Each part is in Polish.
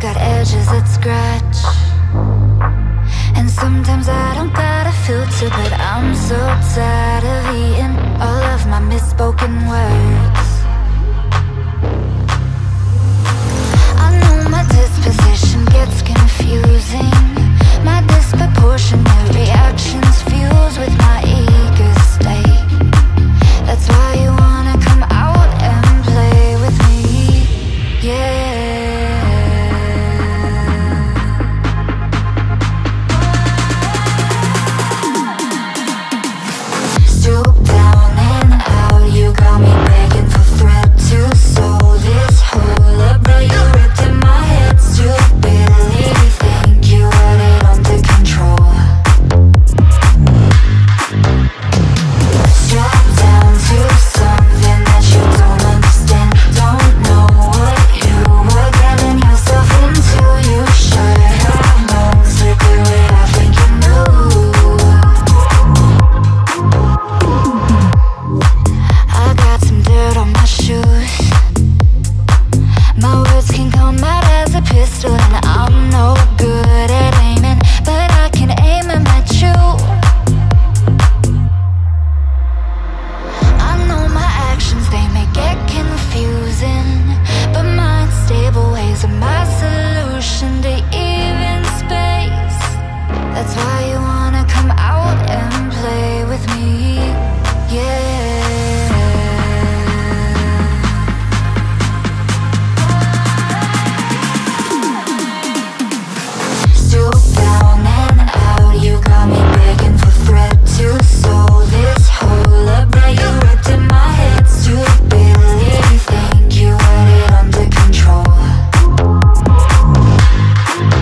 got edges that scratch, and sometimes I don't got a filter, but I'm so tired of eating all of my misspoken words. I know my disposition gets confusing. My disproportionate reactions fuse with my eager state. That's why you wanna come out and play with me, yeah. Stoop down and out, you got me begging for threat to soul. This whole up, bro, you ripped in my head stupidly. Think you had it under control. Strapped down to something that you don't understand. Don't know what you were getting yourself into. You should have known, slippery way I think you knew. I got some dirt on my shoes. My words can come out as a pistol, and I'm no good at aiming, but I can aim them at you. I know my actions, they may get confusing, but my stable ways are my solution to even space. That's why you wanna come out and play with me, yeah. Stoop down and out, you got me begging for threat to soul. This whole up, bro, you ripped in my head stupidly. Think you had it under control.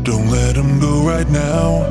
Don't let him go right now.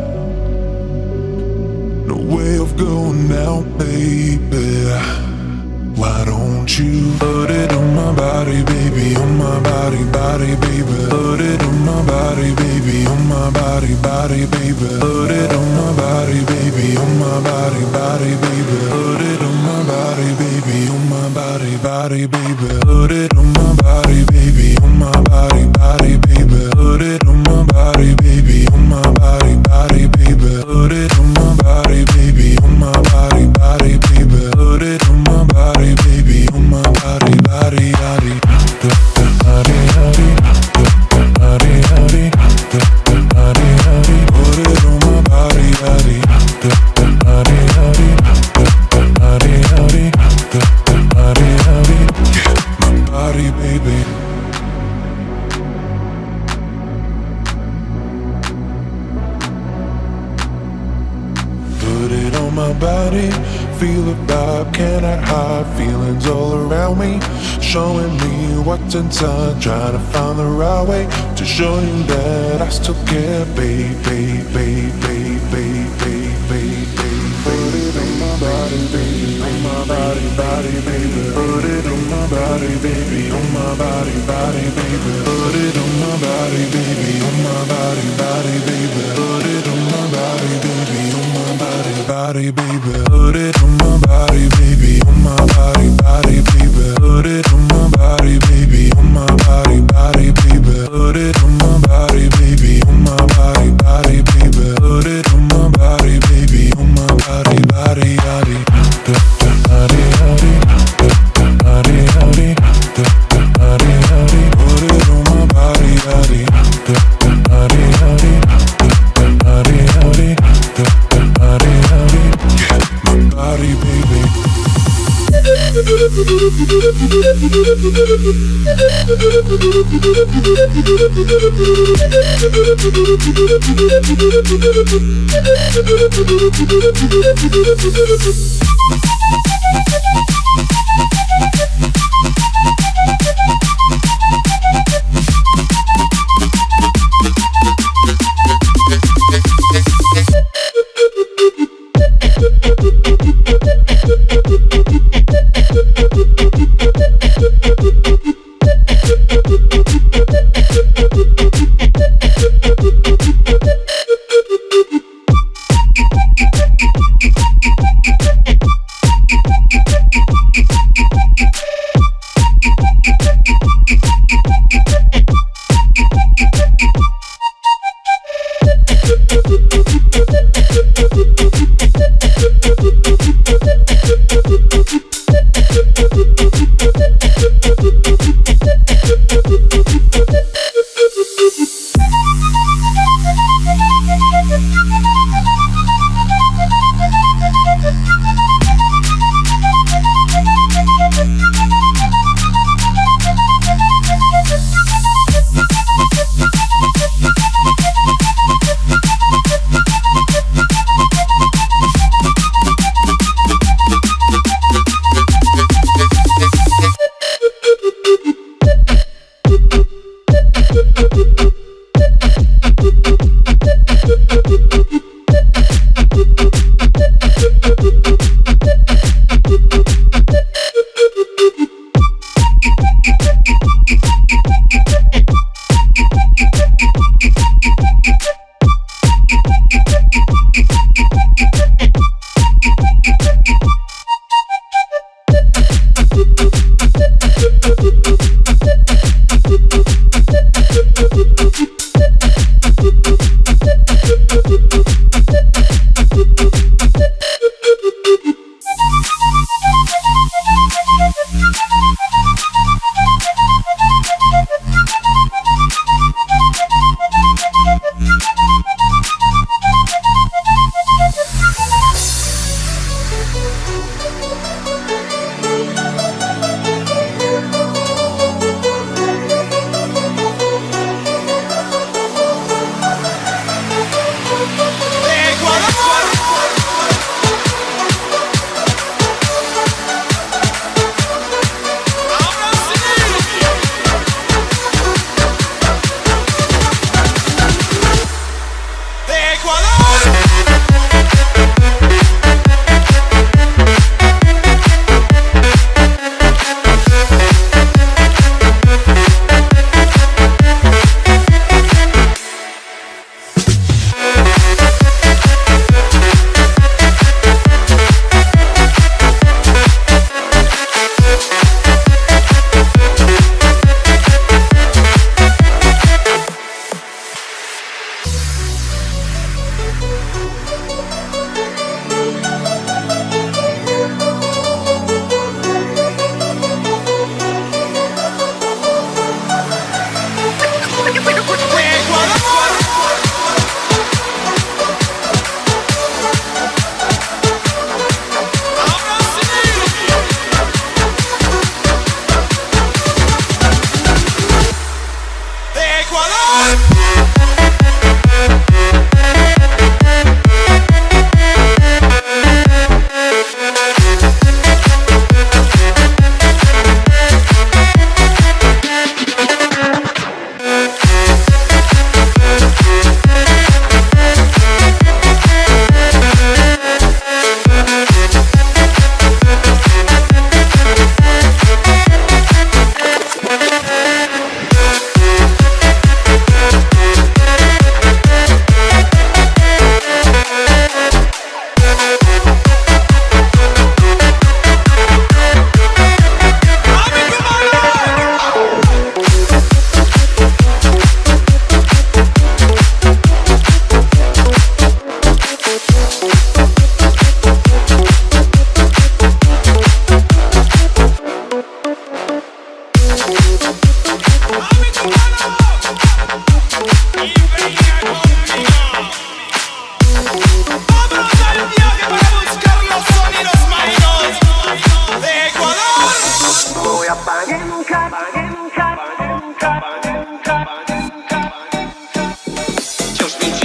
No way of going now, baby. Why don't you put it on my body, baby, on my body, body, baby. Put it on my body, baby, on my body, body, baby. Put it on my body, baby, on my body, body, baby. Put it on my body, baby, on my body, body, baby. Put it on my body, baby, on my body, body, baby. Put it on my body, baby, on my body, body, baby. Put it on my body, baby, on my body, body, baby. Put it on my body, baby, on my body, body, body. Body, body, body, body, body, body. Put it on my body, body, body, body, body, body, body, body. Yeah, my body, baby. Put it on my body, feel the vibe, cannot hide. Feelings all around me, showing me what's inside. Trying to find the right way to show you that I still care, baby, baby, baby, baby, baby. Put it on my body, baby, on my body, body, baby. Put it on my body, baby, on my body, body, baby. Put it on my body, baby, on my body, body, baby. Put it on my body, baby, on my body, body, baby. Put it on my body, baby, on my body, body, baby. Put it on my body, baby, on my body, body, baby. Put it on my body, baby, on my body, body, baby. Put it on my body, baby, on my body, body, body. Body, body, body, body, body, body. Put it on my body, body, body, body, body, body, body, body. Yeah, my body, baby.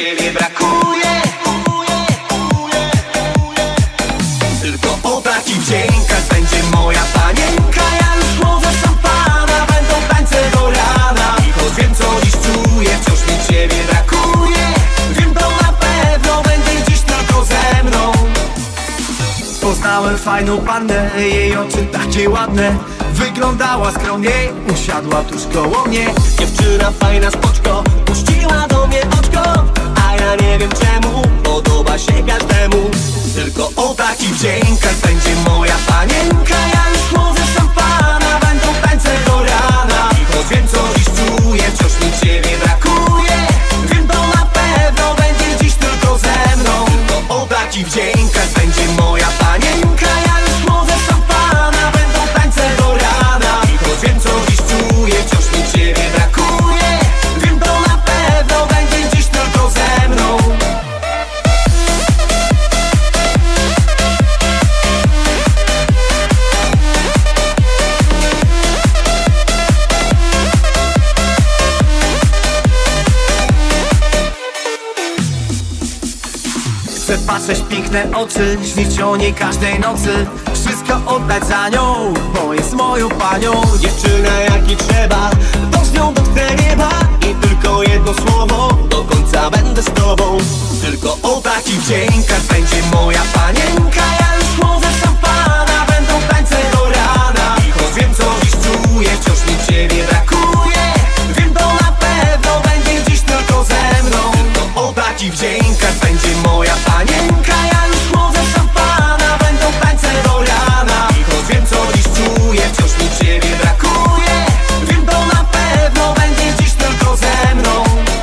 ciebie brakuje. Tylko o takich dźwiękach będzie moja panienka. Ja już chłodzę szampana, będą tańce do rana. I choć wiem co dziś czuję, wciąż mi ciebie brakuje. Wiem to na pewno, będzie dziś tylko ze mną. Poznałem fajną pannę, jej oczy takie ładne. Wyglądała skromnie, usiadła tuż koło mnie. Dziewczyna fajna spoczko, puściła do mnie oczko. A ja nie wiem czemu, podoba się każdemu. Tylko o takich dźwiękach będzie moja panienka. Ja już chłodzę szampana, będą tańce do rana. I choć wiem co dziś czuję, wciąż mi ciebie brakuje. Wiem to na pewno, będzie dziś tylko ze mną. Tylko o takich dźwiękach będzie moja panienka. Ja już chłodzę szampana, będą tańce do rana. I choć wiem co dziś czuję, wciąż mi ciebie brakuje. Wiem to na pewno, będzie dziś tylko ze mną. Chcę patrzeć w piękne oczy, śnić o niej każdej nocy. Wszystko oddać za nią, bo jest moją panią. Dziewczyna jaki trzeba, to z nią dotknę nieba. I tylko jedno słowo, do końca będę z tobą. Tylko o takich dźwiękach będzie moja panienka. Ja już chłodzę szampana, będą tańce do rana. I choć wiem co dziś czuję, wciąż mi ciebie brakuje. Wiem to na pewno, będzie dziś tylko ze mną. Tylko o takich dźwiękach będzie moja panienka. Ja już chłodzę szampana, będą tańce do rana. I choć wiem co dziś czuję, wciąż mi ciebie brakuje. Wiem to na pewno, będzie dziś tylko ze mną.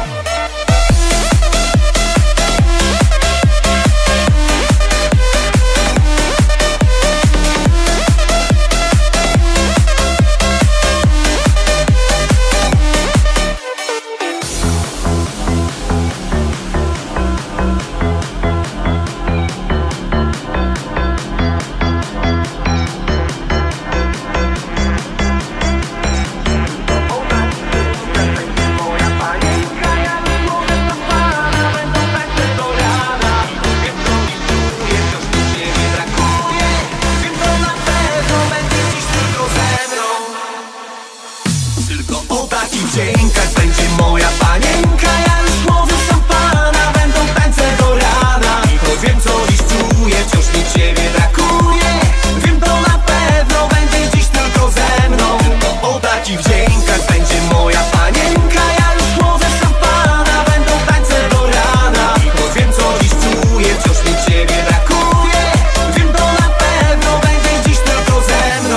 Dźwiękach będzie moja panienka. Ja już chłodzę szampana, będą tańce do rana. I choć wiem co dziś czuję, wciąż mi ciebie brakuje. Wiem to na pewno, będzie dziś tylko ze mną. Tylko o takich dźwiękach będzie moja panienka. Ja już chłodzę szampana, będą tańce do rana. I choć wiem co dziś czuję, wciąż mi ciebie brakuje. Wiem to na pewno, będzie dziś tylko ze mną.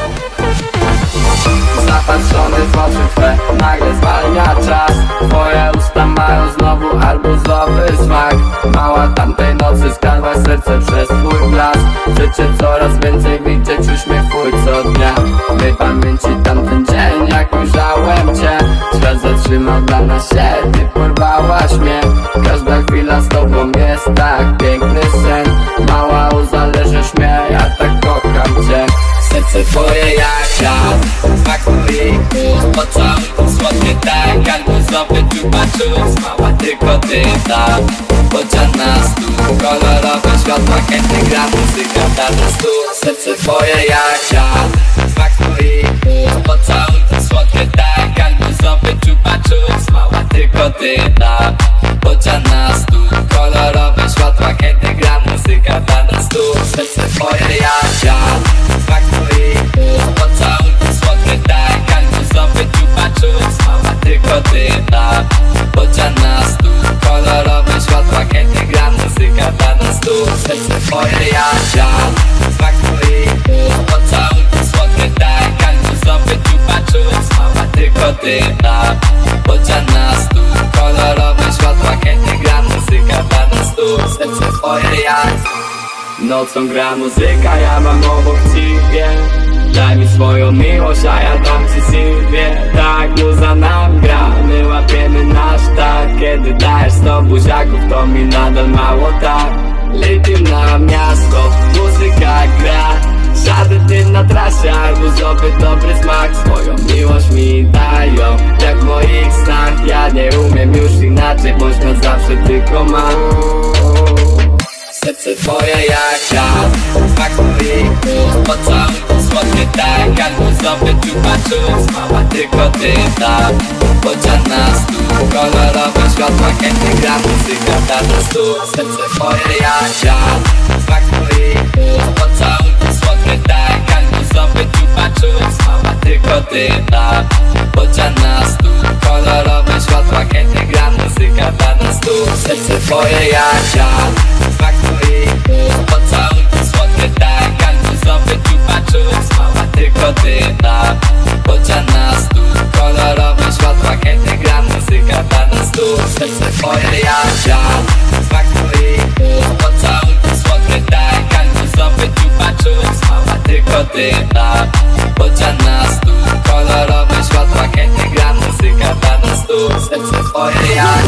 Zapatrzony w oczy twe, nagle zwalnia czas. Twoje usta mają znowu arbuzowy smak. Mała tamtej nocy skarwa serce przez twój blask. Życzę coraz więcej widzieć uśmiech twój co dnia. W mej pamięci tamten dzień, jak ujrzałem cię. Świat zatrzymał dla nas się, ty porwałaś mnie. Każda chwila z tobą jest tak piękny sen. Mała uzależysz mnie, ja tak kocham cię. Serce twoje jak świat, smak twoich ust. Pocałunków słodkie tak, arbuzowy czupa-czups. Mała tylko ty tam, bocian na stół. Kolorowe światła, kiedy gra muzyka da na stół. Serce twoje jak świat, smak twoich ust. Pocałunków słodkie tak, arbuzowy czupa-czups. Mała tylko ty tam, bocian na stół. Kolorowe światła, kiedy gra muzyka da na stół. Serce twoje jak świat, smak twoich ust. Pocałunków słodkie tak, arbuzowy czupa-czups. Mała tylko ty tam, bocian na stół. Kolorowe światła, kiedy gra muzyka da na stół. Serce twoje jak świat, smak twoich ust. Pocałunków słodkie tak, arbuzowy czupa-czups. Mała tylko ty tam, bocian na stół. Kolorowe światła, kiedy gra muzyka da na stół. Serce twoje jak nocą gra muzyka, ja mam obok ciebie. Daj mi swoją miłość, a ja dam ci Sylwię. Tak, muza nam gra, my łapiemy nasz tak. Kiedy dajesz 100 buziaków, to mi nadal mało tak. Lecimy na miasto, muzyka gra. Żaden dym na trasie, arbuzowy dobry smak. Swoją miłość mi dają, jak w moich snach. Ja nie umiem już inaczej, boś na zawsze tylko mam. Serce twoje jak czas, smak twoich ust, pocałunku słodkie tak, arbuzowy czupa czup. Mała tylko ty tam, bocian na stół, kolorowe światła, chętnie gra muzyka, ta na stół. Serce twoje jak czas, smak twoich ust, pocałunku słodkie tak, arbuzowy czupa czup. Mała tylko ty tam, bocian na stół, kolorowe światła, chętnie gra muzyka, ta na stół. Serce twoje jak czas, smak twoich ust, pocałunku słodkie tak, arbuzowy czupa czup. Mała tylko ty tam, bocian na stół, kolorowe światła, chętnie gra muzyka, ta na stół. Serce twoje jak czas, smak twoich ust, pocałunku słodkie tak, arbuzowy czupa czup. Mała tylko ty tam, bocian na stół, kolorowe światła, chętnie gra muzyka, ta na stół. Serce twoje jak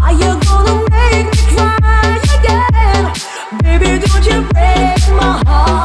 Baby, don't you break my heart.